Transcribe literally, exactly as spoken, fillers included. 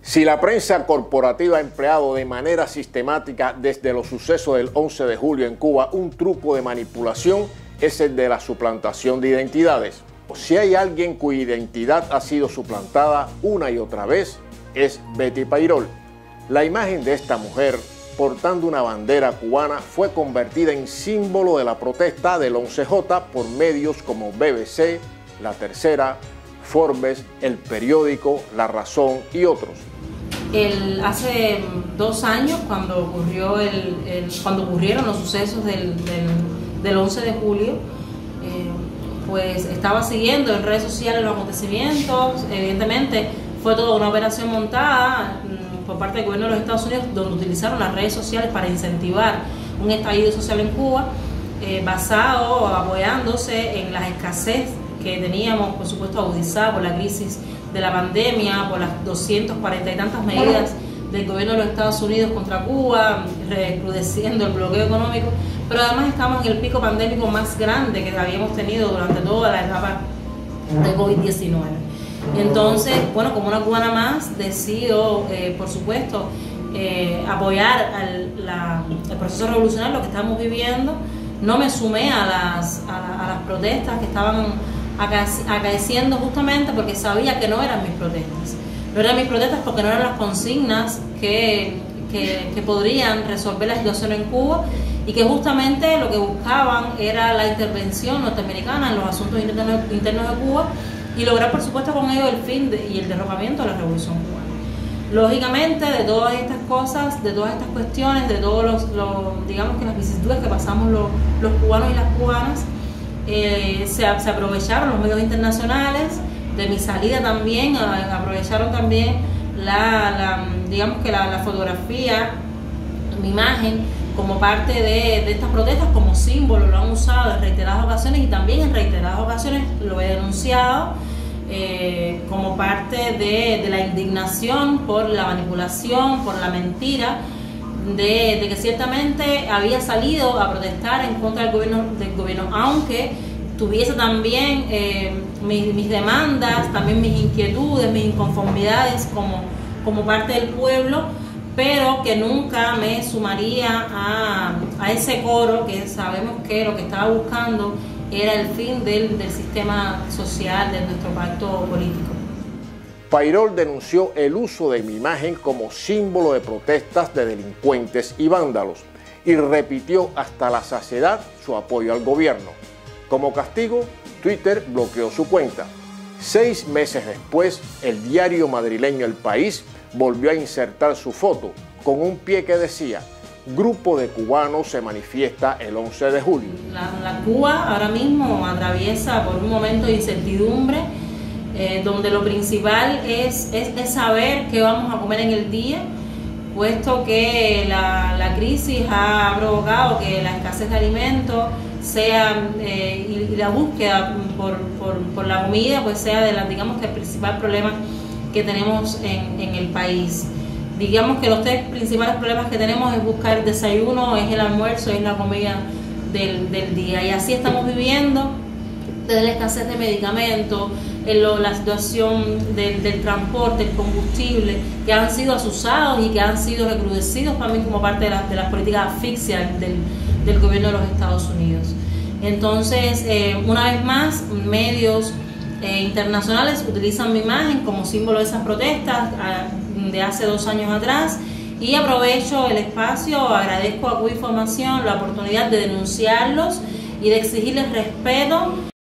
Si la prensa corporativa ha empleado de manera sistemática desde los sucesos del once de julio en Cuba un truco de manipulación, es el de la suplantación de identidades. Si hay alguien cuya identidad ha sido suplantada una y otra vez, es Betty Peirol. La imagen de esta mujer portando una bandera cubana fue convertida en símbolo de la protesta del once J por medios como B B C, La Tercera, Forbes, El Periódico, La Razón y otros. El, hace dos años, cuando, ocurrió el, el, cuando ocurrieron los sucesos del, del, del once de julio, eh, pues estaba siguiendo en redes sociales los acontecimientos. Evidentemente fue toda una operación montada por parte del gobierno de los Estados Unidos, donde utilizaron las redes sociales para incentivar un estallido social en Cuba, eh, basado, apoyándose en la escasez que teníamos, por supuesto, agudizada por la crisis de la pandemia, por las doscientas cuarenta y tantas medidas del gobierno de los Estados Unidos contra Cuba, recrudeciendo el bloqueo económico, pero además estamos en el pico pandémico más grande que habíamos tenido durante toda la etapa de COVID diecinueve. Entonces, bueno, como una cubana más, decido, eh, por supuesto, eh, apoyar al la, el proceso revolucionario, lo que estamos viviendo. No me sumé a las, a, la, a las protestas que estaban acaeciendo justamente porque sabía que no eran mis protestas. No eran mis protestas porque no eran las consignas que, que, que podrían resolver la situación en Cuba, y que justamente lo que buscaban era la intervención norteamericana en los asuntos internos, internos de Cuba, y lograr, por supuesto, con ello el fin de, y el derrocamiento de la revolución cubana. Lógicamente, de todas estas cosas, de todas estas cuestiones, de todos los, los digamos que las vicisitudes que pasamos los, los cubanos y las cubanas, eh, se, se aprovecharon los medios internacionales. De mi salida también a, aprovecharon también la, la digamos que la, la fotografía, mi imagen, como parte de, de estas protestas, como símbolo. Lo han usado en reiteradas ocasiones, y también en reiteradas ocasiones lo he denunciado eh, como parte de, de la indignación por la manipulación, por la mentira, de, de que ciertamente había salido a protestar en contra del gobierno, del gobierno aunque tuviese también eh, mis, mis demandas, también mis inquietudes, mis inconformidades como, como parte del pueblo, pero que nunca me sumaría a, a ese coro que sabemos que lo que estaba buscando era el fin del, del sistema social, de nuestro pacto político. Peirol denunció el uso de mi imagen como símbolo de protestas de delincuentes y vándalos, y repitió hasta la saciedad su apoyo al gobierno. Como castigo, Twitter bloqueó su cuenta. Seis meses después, el diario madrileño El País volvió a insertar su foto con un pie que decía: grupo de cubanos se manifiesta el once de julio. La, la Cuba ahora mismo atraviesa por un momento de incertidumbre, eh, donde lo principal es, es, es saber qué vamos a comer en el día, puesto que la, la crisis ha provocado que la escasez de alimentos sea eh, y, y la búsqueda por, por, por la comida pues sea de la, digamos que el principal problema que tenemos en, en el país. Digamos que los tres principales problemas que tenemos es buscar el desayuno, es el almuerzo, es la comida del, del día, y así estamos viviendo, desde la escasez de medicamentos, en lo, la situación del, del transporte, el combustible, que han sido asusados y que han sido recrudecidos también como parte de, la, de las políticas asfixias del, del gobierno de los Estados Unidos. Entonces, eh, una vez más, medios eh, internacionales utilizan mi imagen como símbolo de esas protestas a, de hace dos años atrás, y aprovecho el espacio, agradezco a Cuba Información la oportunidad de denunciarlos y de exigirles respeto.